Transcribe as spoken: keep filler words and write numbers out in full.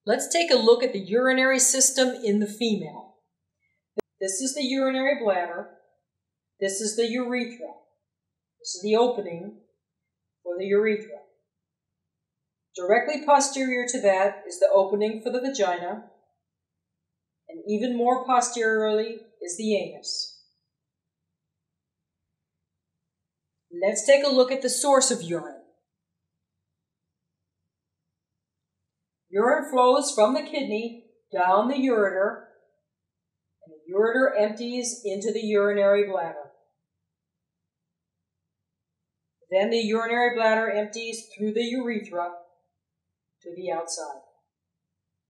Let's take a look at the urinary system in the female. This is the urinary bladder. This is the urethra. This is the opening for the urethra. Directly posterior to that is the opening for the vagina, and even more posteriorly is the anus. Let's take a look at the source of urine. Urine flows from the kidney down the ureter, and the ureter empties into the urinary bladder. Then the urinary bladder empties through the urethra to the outside.